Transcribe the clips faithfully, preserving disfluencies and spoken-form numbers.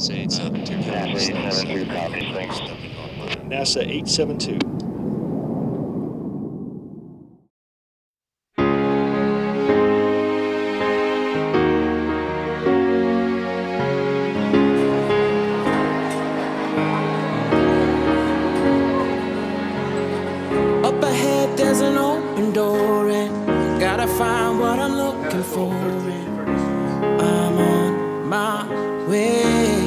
NASA eight seven two. NASA eight seven two. Up ahead there's an open door and gotta find what I'm looking for and I'm on my way.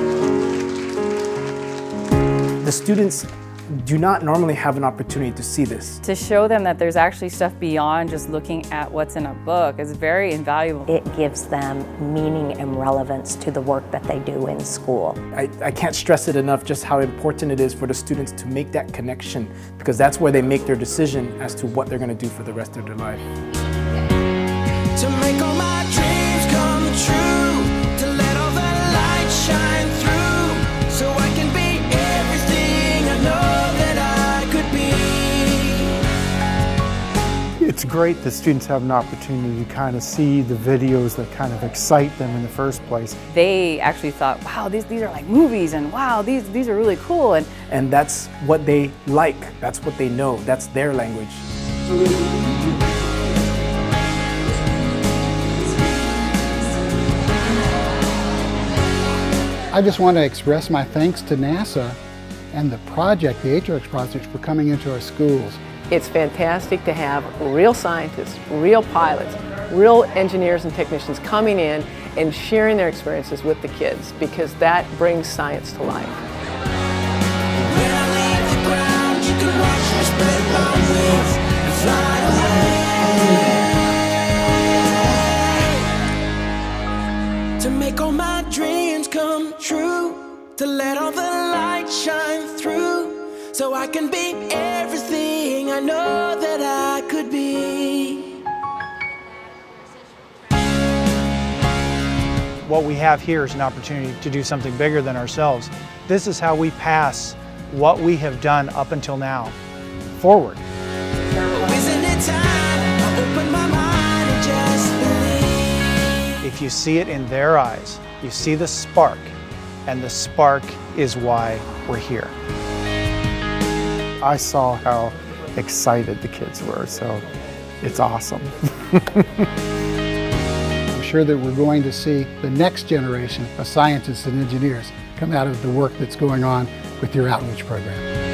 The students do not normally have an opportunity to see this. To show them that there's actually stuff beyond just looking at what's in a book is very invaluable. It gives them meaning and relevance to the work that they do in school. I, I can't stress it enough just how important it is for the students to make that connection, because that's where they make their decision as to what they're going to do for the rest of their life. To make all my dreams come true, to let all the light shine through, so I can be everything I know that I could be. It's great that students have an opportunity to kind of see the videos that kind of excite them in the first place. They actually thought, wow, these, these are like movies, and wow, these, these are really cool. And, and that's what they like, that's what they know, that's their language. I just want to express my thanks to NASA and the project, the Atrix project, for coming into our schools. It's fantastic to have real scientists, real pilots, real engineers and technicians coming in and sharing their experiences with the kids, because that brings science to life. When I leave the ground, you can watch me spread my wings and fly away. To make all my dreams come true, to let all the light shine through, so I can be everything I know that I could be. What we have here is an opportunity to do something bigger than ourselves. This is how we pass what we have done up until now forward. Isn't it time I open my mind and just believe? If you see it in their eyes, you see the spark, and the spark is why we're here. I saw how excited the kids were, so it's awesome. I'm sure that we're going to see the next generation of scientists and engineers come out of the work that's going on with your outreach program.